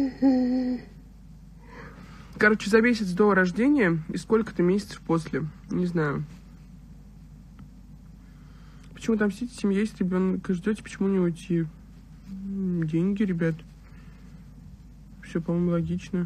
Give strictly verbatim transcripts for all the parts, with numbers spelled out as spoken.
Короче, за месяц до рождения и сколько-то месяцев после. Не знаю. Почему там сидите, семья есть, ребенок ждете, почему не уйти? Деньги, ребят. Все, по-моему, логично.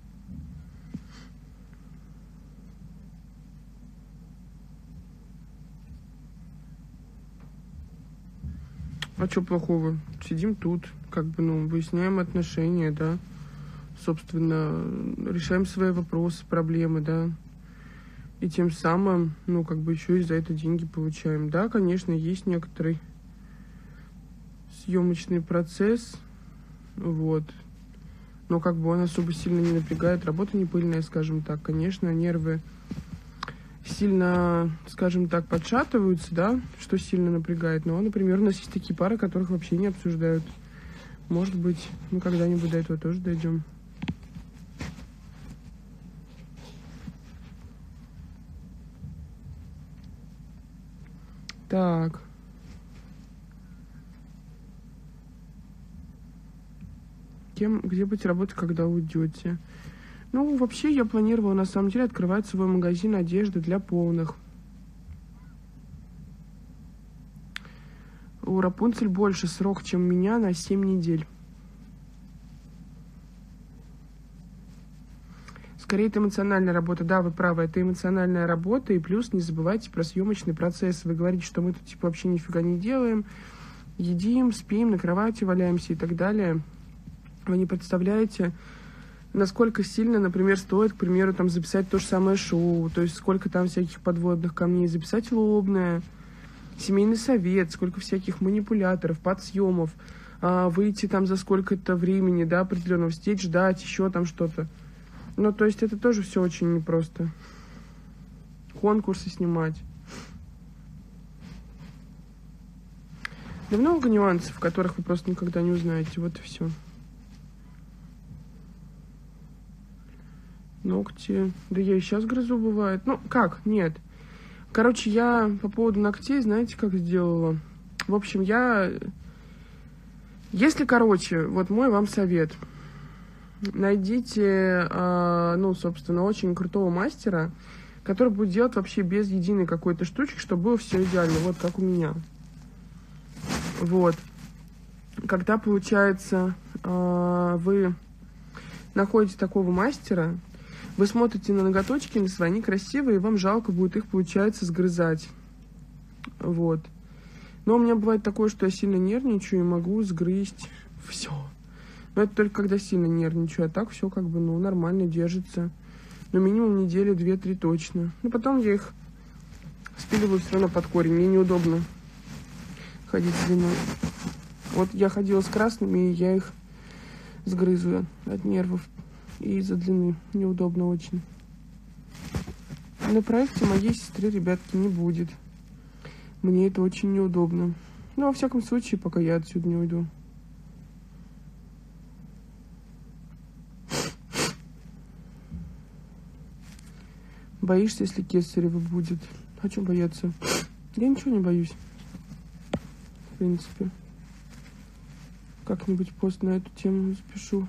А что плохого? Сидим тут, как бы, ну, выясняем отношения, да. Собственно, решаем свои вопросы, проблемы, да. И тем самым, ну, как бы еще и за это деньги получаем. Да, конечно, есть некоторый съемочный процесс, вот. Но как бы он особо сильно не напрягает. Работа не пыльная, скажем так. Конечно, нервы сильно, скажем так, подшатываются, да, что сильно напрягает. Но, например, у нас есть такие пары, которых вообще не обсуждают. Может быть, мы когда-нибудь до этого тоже дойдем. Так. Кем, где будете работать, когда уйдете? Ну, вообще, я планировала, на самом деле, открывать свой магазин одежды для полных. У Рапунцель больше срок, чем у меня, на семь недель. Скорее, это эмоциональная работа. Да, вы правы, это эмоциональная работа. И плюс не забывайте про съемочный процесс. Вы говорите, что мы тут типа вообще нифига не делаем. Едим, спим, на кровати валяемся и так далее. Вы не представляете, насколько сильно, например, стоит, к примеру, там записать то же самое шоу. То есть сколько там всяких подводных камней. Записать лобное, семейный совет, сколько всяких манипуляторов, подсъемов. А, выйти там за сколько-то времени, да, определенного, сидеть, ждать, еще там что-то. Ну, то есть это тоже все очень непросто. Конкурсы снимать. Да много нюансов, которых вы просто никогда не узнаете. Вот и все. Ногти. Да я и сейчас грызу, бывает. Ну, как? Нет. Короче, я по поводу ногтей, знаете, как сделала? В общем, я... Если, короче, вот мой вам совет. Найдите, э, ну, собственно, очень крутого мастера, который будет делать вообще без единой какой-то штучки, чтобы было все идеально, вот как у меня. Вот. Когда, получается, э, вы находите такого мастера, вы смотрите на ноготочки, на свои, они красивые, и вам жалко будет их, получается, сгрызать. Вот. Но у меня бывает такое, что я сильно нервничаю и могу сгрызть все. Но это только когда сильно нервничаю, а так все как бы, ну, нормально держится. Ну, минимум недели две-три точно. Но потом я их спиливаю все равно под корень. Мне неудобно ходить с длиной. Вот я ходила с красными, и я их сгрызу от нервов и из-за длины. Неудобно очень. На проекте моей сестры, ребятки, не будет. Мне это очень неудобно. Ну, во всяком случае, пока я отсюда не уйду. Боишься, если кесарево будет? А что бояться? Я ничего не боюсь. В принципе. Как-нибудь пост на эту тему запишу.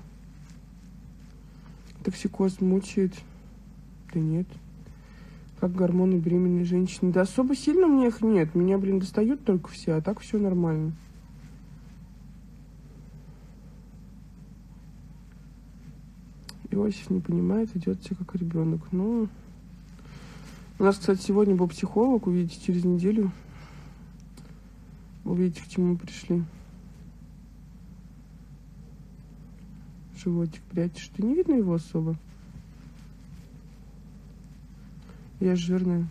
Токсикоз мучает? Да нет. Как гормоны беременной женщины? Да особо сильно мне их нет. Меня, блин, достают только все, а так все нормально. Иосиф не понимает, идет все как ребенок. Ну... У нас, кстати, сегодня был психолог, увидите через неделю. Увидите, к чему мы пришли. Животик прячешь. Ты не видно его особо? Я жирная.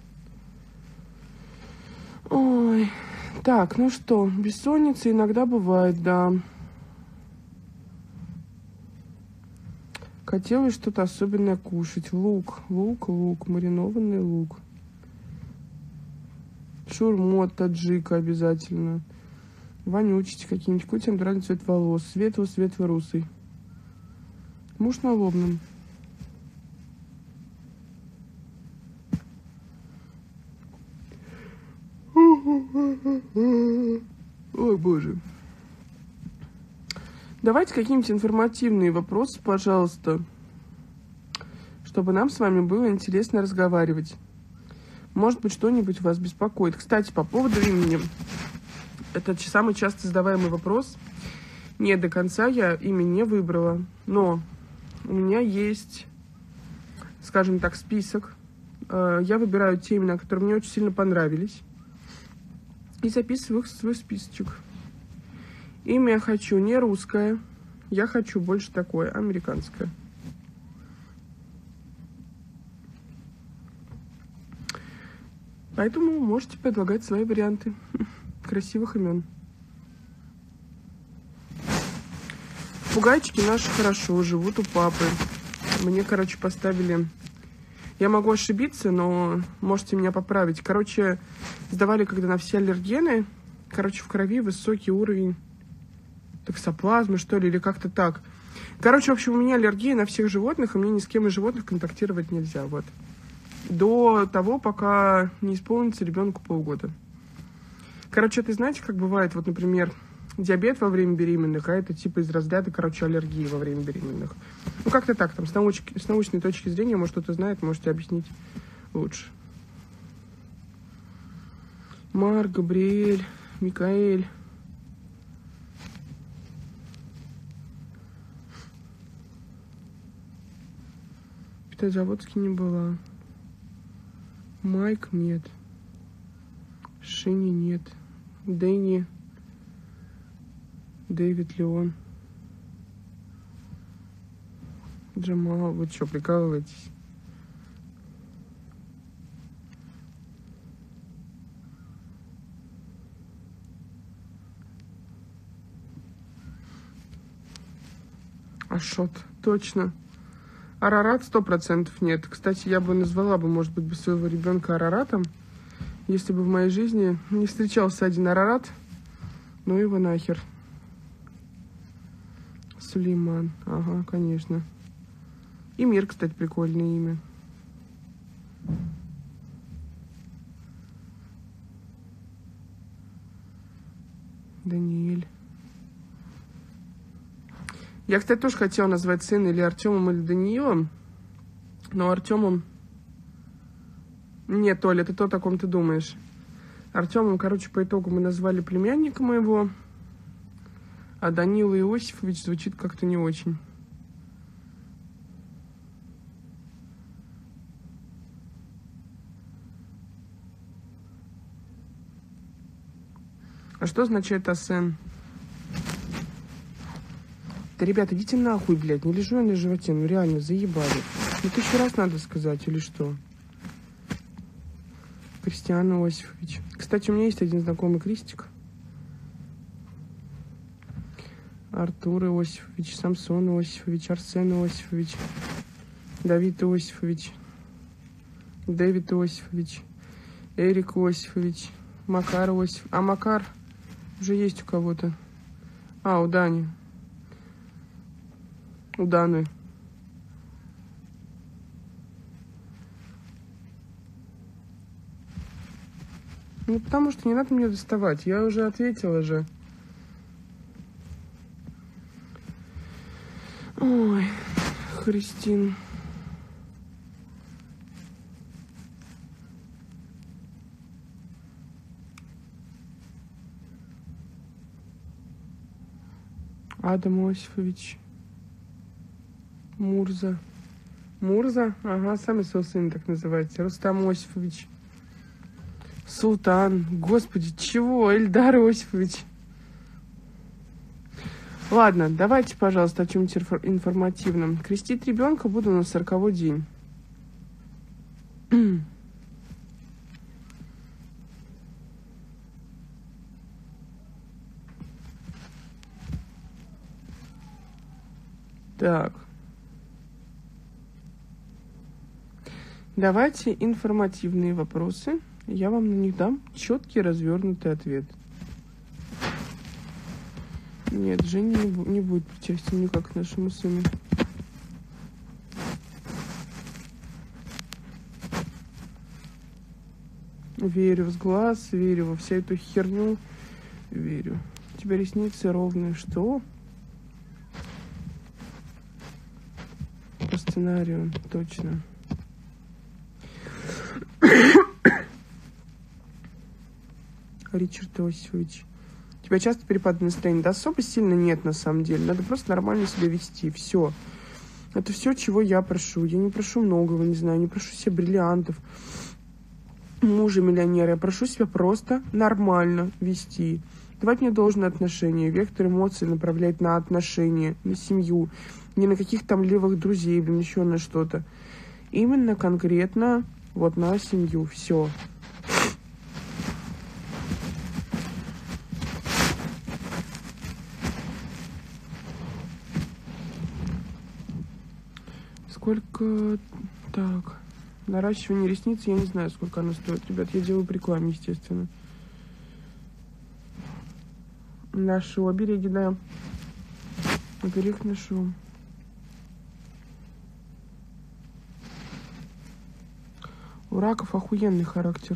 Ой. Так, ну что, бессонница иногда бывает, да. Хотелось что-то особенное кушать. Лук, лук, лук, маринованный лук. Шурму от таджика обязательно. Вонючить какие-нибудь. Какой тебе нравится цвет волос? Светло-светло-русый. Муж на лобном. Ой, боже. Давайте какие-нибудь информативные вопросы, пожалуйста, чтобы нам с вами было интересно разговаривать. Может быть, что-нибудь вас беспокоит. Кстати, по поводу имени. Это самый часто задаваемый вопрос. Нет, до конца я имя не выбрала. Но у меня есть, скажем так, список. Я выбираю те имена, которые мне очень сильно понравились. И записываю их в свой списочек. Имя я хочу не русское. Я хочу больше такое, американское. Поэтому можете предлагать свои варианты красивых имен. Попугайчики наши хорошо живут у папы. Мне, короче, поставили... Я могу ошибиться, но можете меня поправить. Короче, сдавали, когда на все аллергены. Короче, в крови высокий уровень токсоплазмы, что ли, или как-то так. Короче, в общем, у меня аллергия на всех животных, и мне ни с кем из животных контактировать нельзя. Вот. До того, пока не исполнится ребенку полгода. Короче, это знаете, как бывает, вот, например, диабет во время беременных, а это типа из разряда, короче, аллергии во время беременных. Ну, как-то так, там, с, науч... с научной точки зрения, может, кто-то знает, можете объяснить лучше. Марк, Габриэль, Микаэль. Петрозаводский не была. Майк нет. Шини нет. Дэнни. Дэвид Леон. Джамал. Вы что, прикалываетесь? Ашот. Точно. Арарат сто процентов нет. Кстати, я бы назвала бы, может быть, бы своего ребенка Араратом, если бы в моей жизни не встречался один Арарат. Ну его нахер. Сулейман. Ага, конечно. И Мир, кстати, прикольное имя. Даниэль. Я, кстати, тоже хотела назвать сына или Артемом, или Даниилом. Но Артемом... Нет, Оля, это то, о ком ты думаешь. Артемом, короче, по итогу мы назвали племянника моего. А Данила Иосифович звучит как-то не очень. А что означает Асен? Да, ребята, идите нахуй, блядь, не лежу я на животе, ну реально, заебали. Ну тысячу раз надо сказать, или что? Кристиан Иосифович. Кстати, у меня есть один знакомый крестик. Артур Иосифович, Самсон Иосифович, Арсен Иосифович, Давид Иосифович, Дэвид Иосифович, Эрик Иосифович, Макар Иосифович. А Макар уже есть у кого-то. А, у Дани. У Даны. Ну, потому что не надо мне доставать. Я уже ответила же. Ой, Христин. Адам Иосифович. Мурза. Мурза? Ага, сами своего сына так называете. Рустам Иосифович. Султан. Господи, чего? Эльдар Иосифович. Ладно, давайте, пожалуйста, о чем-нибудь информативном. Крестить ребенка буду на сороковой день. Так. Давайте информативные вопросы. Я вам на них дам четкий развернутый ответ. Нет, Женя не, не будет причастен никак к нашему сыну. Верю в глаз, верю во всю эту херню. Верю. У тебя ресницы ровные. Что? сценарию, точно. Ричард Иосифович. У тебя часто перепады настроения? Да особо сильно нет, на самом деле. Надо просто нормально себя вести. Все. Это все, чего я прошу. Я не прошу многого, не знаю. Не прошу себе бриллиантов, мужа миллионера. Я прошу себя просто нормально вести. Давать мне должное отношение. Вектор эмоций направлять на отношения, на семью. Не на каких там левых друзей, блин, еще на что-то. Именно конкретно вот на семью. Все. Сколько... Так... Наращивание ресниц, я не знаю, сколько оно стоит. Ребят, я делаю по рекламе, естественно. Ношу обереги, да. Оберег ношу. У раков охуенный характер.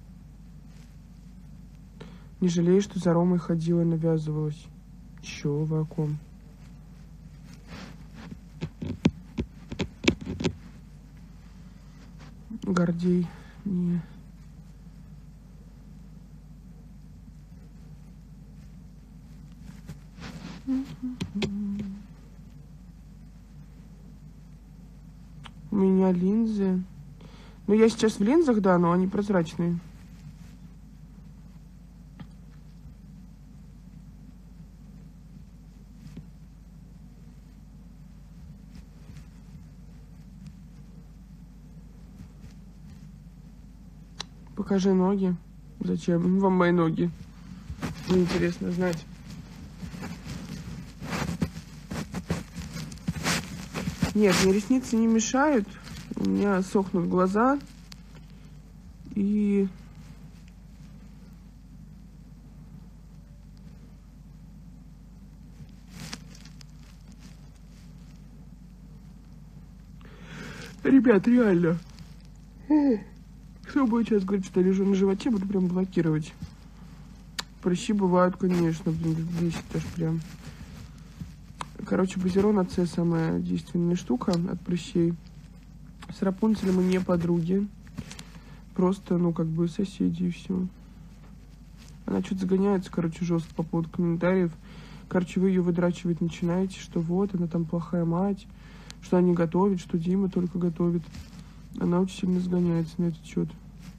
Не жалею, что за Ромой ходила и навязывалась. Чё, вы о ком? Гордей. Не. У меня линзы. Ну, я сейчас в линзах, да, но они прозрачные. Покажи ноги. Зачем вам мои ноги? Мне интересно знать. Нет, мне ресницы не мешают. У меня сохнут глаза. И... Ребят, реально. Кто будет сейчас говорить, что я лежу на животе, буду прям блокировать. Прыщи бывают, конечно, блин, бесит аж прям. Короче, базирон АЦ самая действенная штука от прыщей. С Рапунцелем мы не подруги. Просто, ну, как бы соседи и все. Она что-то загоняется, короче, жестко по поводу комментариев. Короче, вы ее выдрачивать начинаете, что вот, она там плохая мать, что она не готовит, что Дима только готовит. Она очень сильно сгоняется на этот счет.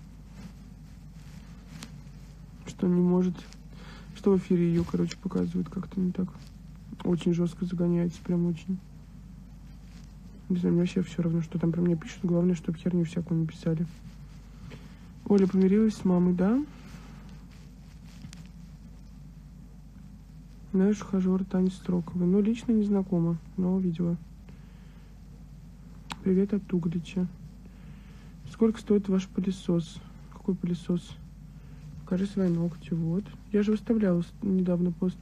Что не может... Что в эфире ее, короче, показывают как-то не так. Очень жестко загоняется, прям очень. Не знаю, мне вообще все равно, что там про меня пишут. Главное, чтобы херню всякую не писали. Оля помирилась с мамой, да? Знаешь, ухажер Тани Строковой. Ну, лично не знакома, но видела. Привет от Углича. Сколько стоит ваш пылесос? Какой пылесос? Покажи свои ногти. Вот. Я же выставляла недавно пост.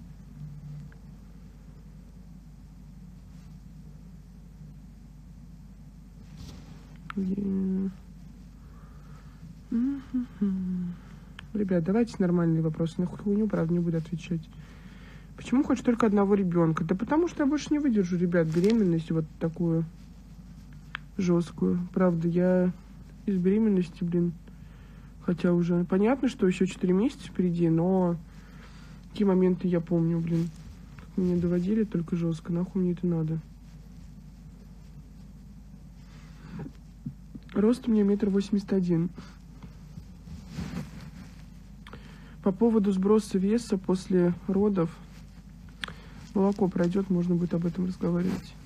Yeah. Mm-hmm. Ребят, давайте нормальные вопросы. На хуйню, правда, не буду отвечать. Почему хочешь только одного ребенка? Да потому что я больше не выдержу, ребят, беременность вот такую жесткую. Правда, я из беременности, блин, хотя уже понятно, что еще четыре месяца впереди, но такие моменты я помню, блин. Как меня доводили только жестко. Нахуй мне это надо? Рост у меня метр восемьдесят один. По поводу сброса веса после родов. Молоко пройдет, можно будет об этом разговаривать.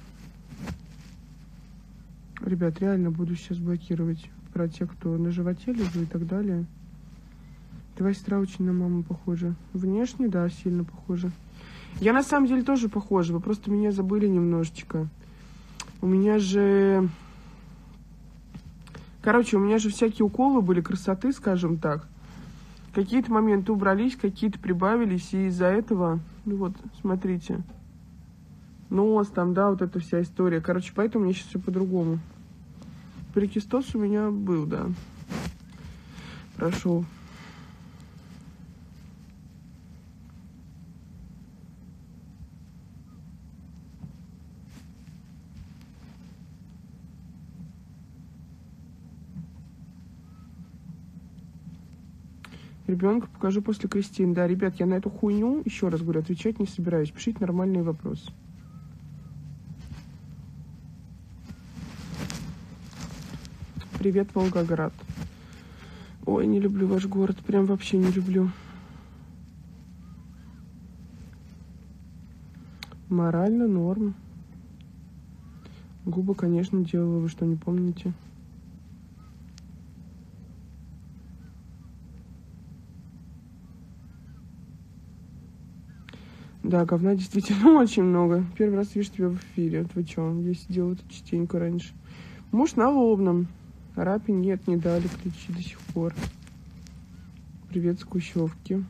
Ребят, реально буду сейчас блокировать про тех, кто на животе лежит и так далее. Твоя сестра очень на маму похожа. Внешне, да, сильно похожа. Я на самом деле тоже похожа. Вы просто меня забыли немножечко. У меня же... Короче, у меня же всякие уколы были красоты, скажем так. Какие-то моменты убрались, какие-то прибавились, и из-за этого, ну вот, смотрите, нос там, да, вот эта вся история. Короче, поэтому мне сейчас все по-другому. Перекистоз у меня был, да, прошел. Ребенка покажу после крестин. Да, ребят, я на эту хуйню, еще раз говорю, отвечать не собираюсь. Пишите нормальные вопросы. Привет, Волгоград. Ой, не люблю ваш город. Прям вообще не люблю. Морально норм. Губы, конечно, делала. Вы что, не помните? Да, говна действительно очень много. Первый раз вижу тебя в эфире. Вот вы чё? Я сидела тут частенько раньше. Муж на лобном. Рапи нет, не дали ключи до сих пор. Привет с Кущевки.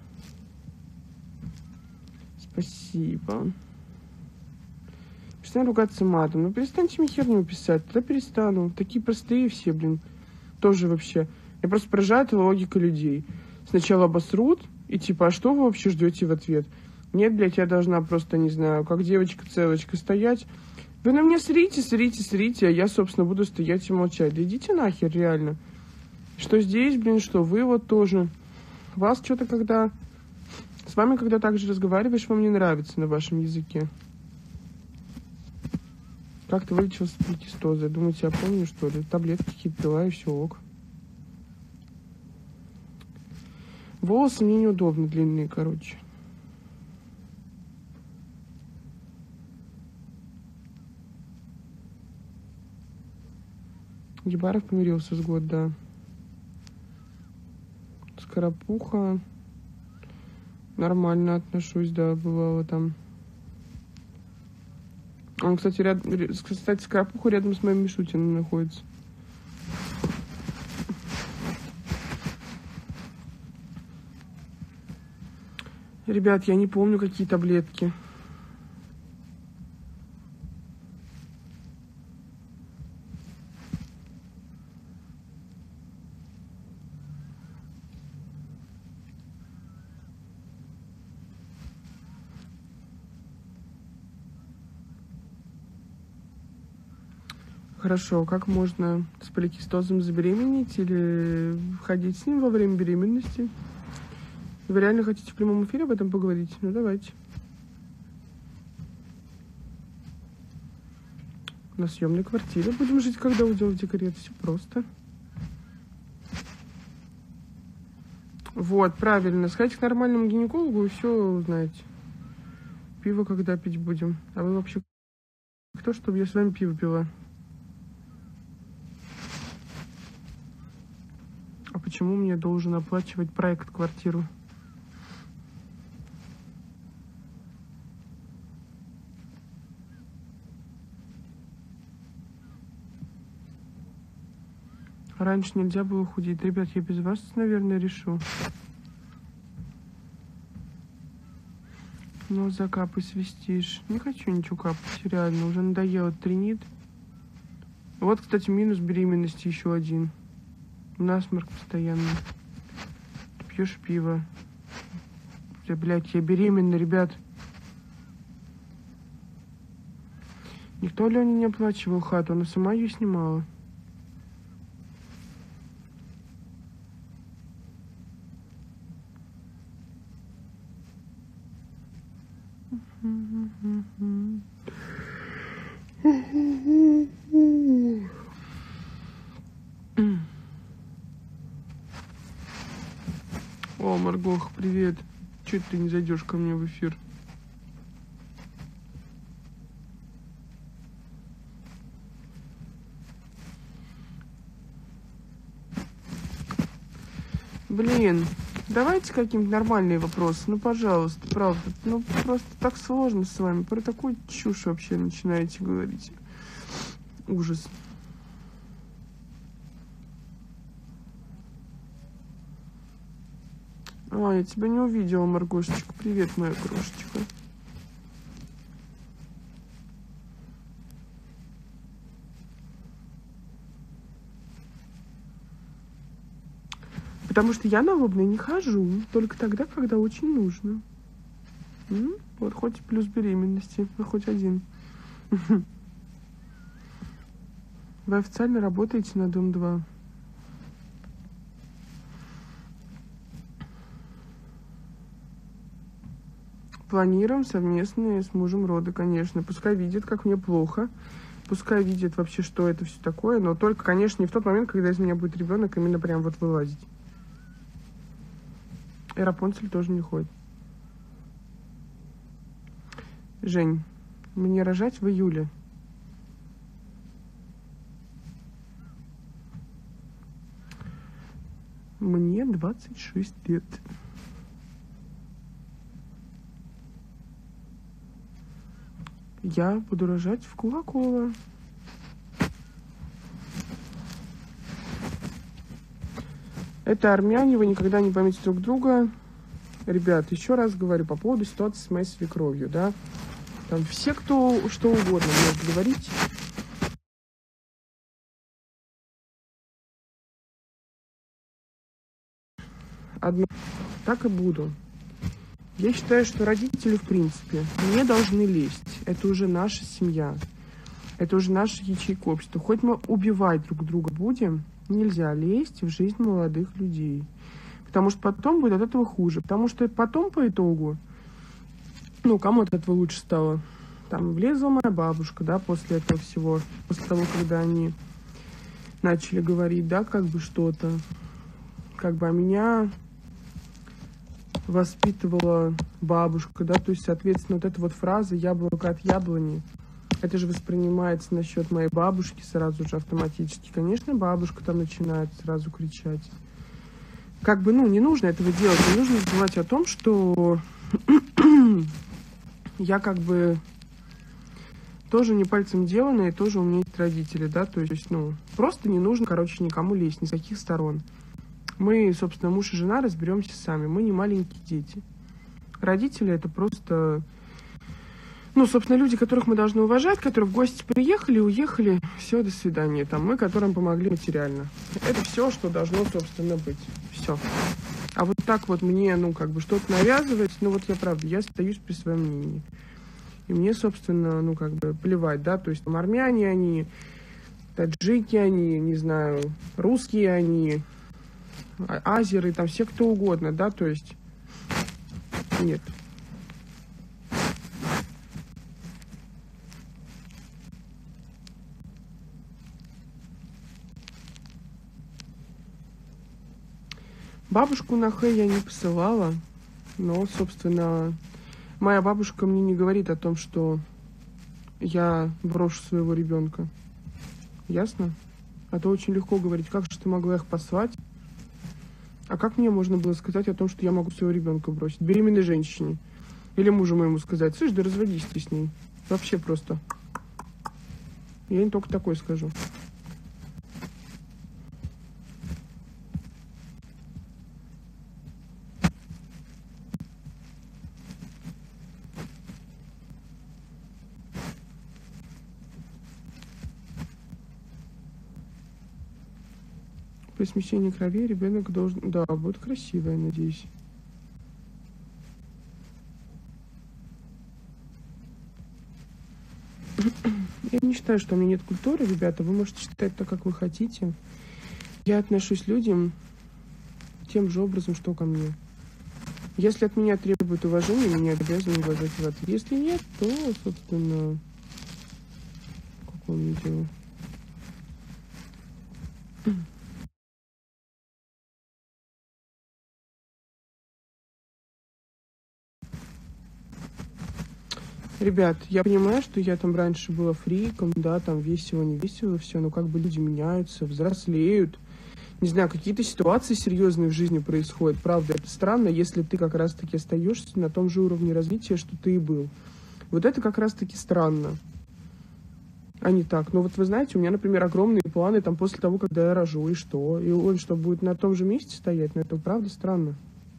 Спасибо. Перестань ругаться матом. Ну перестаньте мне херню писать. Тогда перестану. Такие простые все, блин. Тоже вообще. Я просто поражаю эта логика людей. Сначала обосрут, и типа, а что вы вообще ждете в ответ? Нет, блядь, я должна просто, не знаю, как девочка-целочка стоять. Вы на меня срите, срите, срите, а я, собственно, буду стоять и молчать. Да идите нахер, реально. Что здесь, блин, что вы вот тоже. Вас что-то когда... С вами, когда так же разговариваешь, вам не нравится на вашем языке. Как ты вылечился с поликистоза? Думаете, я помню, что ли? Таблетки какие-то пила, и все ок. Волосы мне неудобно, длинные, короче. Ебаров помирился с год, да. Скоропуха. Нормально отношусь, да, бывало там. Он, кстати, ряд... кстати, Скоропуха рядом с моим Мишутиным находится. Ребят, я не помню, какие таблетки. Хорошо, как можно с поликистозом забеременеть или ходить с ним во время беременности? Вы реально хотите в прямом эфире об этом поговорить? Ну, давайте. На съемной квартире будем жить, когда уйдем в декрет. Все просто. Вот, правильно. Сходите к нормальному гинекологу и все узнаете. Пиво когда пить будем? А вы вообще кто, чтобы я с вами пиво пила? А почему мне должен оплачивать проект квартиру? Раньше нельзя было худеть. Ребят, я без вас, наверное, решу. Ну, закапай, свистишь. Не хочу ничего капать, реально. Уже надоело тринит. Вот, кстати, минус беременности еще один. Насморк постоянно. Ты пьешь пиво. Да, блядь, я беременна, ребят. Никто Лене не оплачивал хату, она сама ее снимала. О, Маргох, привет. Чуть ты не зайдешь ко мне в эфир? Блин, давайте какие-нибудь нормальные вопросы. Ну, пожалуйста, правда. Ну, просто так сложно с вами. Про такую чушь вообще начинаете говорить. Ужас. А, я тебя не увидела, Маргошечка. Привет, моя крошечка. Потому что я на лобной не хожу. Только тогда, когда очень нужно. М? Вот хоть плюс беременности. Вы хоть один. Вы официально работаете на Дом два. Планируем совместные с мужем роды, конечно. Пускай видит, как мне плохо. Пускай видит вообще, что это все такое. Но только, конечно, не в тот момент, когда из меня будет ребенок именно прям вот вылазить. И Рапунцель тоже не ходит. Жень, мне рожать в июле. Мне двадцать шесть лет. Я буду рожать в Кулаково. Это армяне, вы никогда не поймете друг друга. Ребят, еще раз говорю по поводу ситуации с моей свекровью, да. Там все, кто что угодно может говорить. Одно, так и буду. Я считаю, что родители, в принципе, не должны лезть. Это уже наша семья. Это уже наша ячейка общества. Хоть мы убивать друг друга будем, нельзя лезть в жизнь молодых людей. Потому что потом будет от этого хуже. Потому что потом, по итогу, ну, кому от этого лучше стало? Там влезла моя бабушка, да, после этого всего. После того, когда они начали говорить, да, как бы что-то. Как бы, а меня воспитывала бабушка, да, то есть, соответственно, вот эта вот фраза «яблоко от яблони», это же воспринимается насчет моей бабушки сразу же автоматически. Конечно, бабушка там начинает сразу кричать. Как бы, ну, не нужно этого делать, не нужно забывать о том, что я как бы тоже не пальцем деланная, и тоже у меня есть родители, да, то есть, ну, просто не нужно, короче, никому лезть, ни с каких сторон. Мы, собственно, муж и жена разберемся сами. Мы не маленькие дети. Родители — это просто, ну, собственно, люди, которых мы должны уважать, которые в гости приехали, уехали, все, до свидания. Там мы, которым помогли материально. Это все, что должно, собственно, быть. Все. А вот так вот мне, ну, как бы что-то навязывать, ну, вот я, правда, я остаюсь при своем мнении. И мне, собственно, ну, как бы плевать, да, то есть там армяне они, таджики они, не знаю, русские они, азеры, там все кто угодно, да, то есть нет. Бабушку на Хэ я не посылала, но, собственно, моя бабушка мне не говорит о том, что я брошу своего ребенка. Ясно? А то очень легко говорить, как же ты могла их послать? А как мне можно было сказать о том, что я могу своего ребенка бросить? Беременной женщине. Или мужу моему сказать, слышь, да разводись ты с ней. Вообще просто. Я не только такое скажу. При смещении крови ребенок должен... Да, будет красиво, я надеюсь. Я не считаю, что у меня нет культуры, ребята. Вы можете считать так, как вы хотите. Я отношусь к людям тем же образом, что ко мне. Если от меня требуют уважения, меня обязаны уважать в ответ. Если нет, то, собственно, какое мне дело? Ребят, я понимаю, что я там раньше была фриком, да, там весело, не весело, все, но как бы люди меняются, взрослеют. Не знаю, какие-то ситуации серьезные в жизни происходят. Правда, это странно, если ты как раз-таки остаешься на том же уровне развития, что ты и был. Вот это как раз-таки странно. А не так. Ну вот вы знаете, у меня, например, огромные планы там после того, когда я рожу, и что? И он что, будет на том же месте стоять? Ну это правда странно.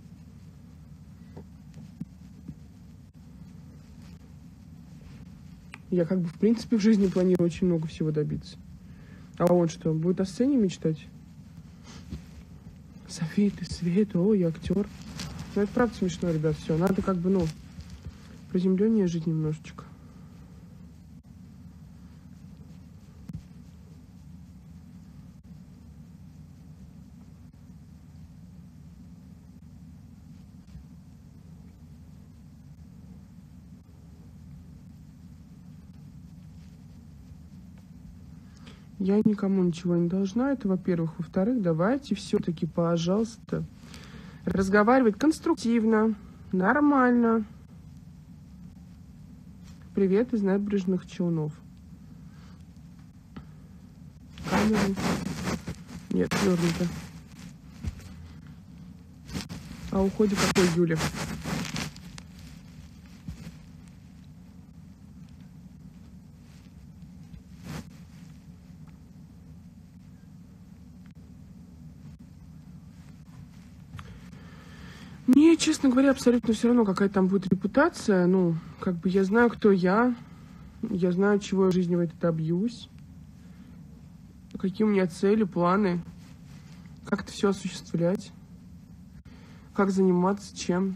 Я как бы, в принципе, в жизни планирую очень много всего добиться. А он что, будет о сцене мечтать? София, ты Света, ой, я актер. Ну, это правда смешно, ребят, все. Надо как бы, ну, приземленнее жить немножечко. Я никому ничего не должна, это во-первых. Во-вторых, давайте все-таки, пожалуйста, разговаривать конструктивно, нормально. Привет из Набережных Челнов. Камеру. Нет, свернуто. А уходе какой, Юля? Мне, честно говоря, абсолютно все равно, какая там будет репутация. Ну, как бы я знаю, кто я. Я знаю, чего я в жизни в этой добьюсь. Какие у меня цели, планы. Как это все осуществлять. Как заниматься, чем.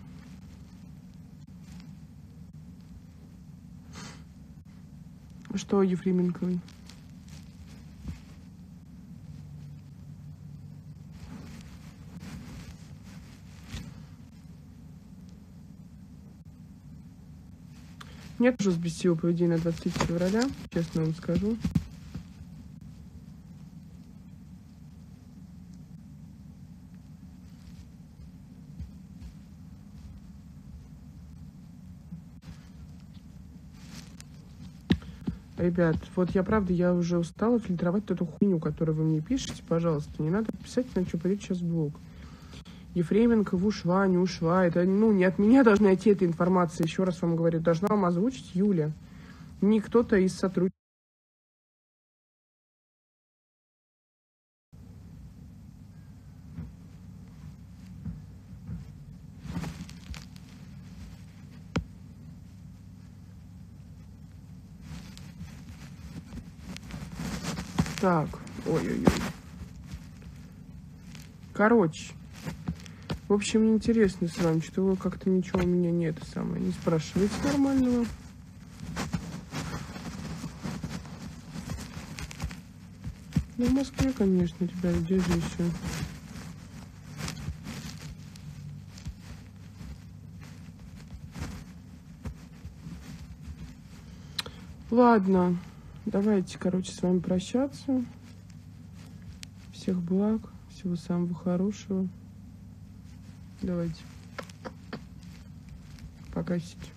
Что о Ефременковой? Мне тоже взбесило поведение на двадцать третьего февраля, честно вам скажу. Ребят, вот я правда, я уже устала фильтровать эту хуйню, которую вы мне пишете, пожалуйста. Не надо писать, иначе что пойдет сейчас в блог. Ефременкова ушла, не ушла. Это, ну, не от меня должна идти эта информация, еще раз вам говорю. Должна вам озвучить Юля. Не кто-то из сотрудников. Так, ой-ой-ой. Короче. В общем, интересно с вами, что вы как-то ничего у меня нет, самое, не спрашиваете нормального. Ну, в Москве, конечно, ребят, где же еще? Ладно, давайте, короче, с вами прощаться. Всех благ, всего самого хорошего. Давайте. Пока.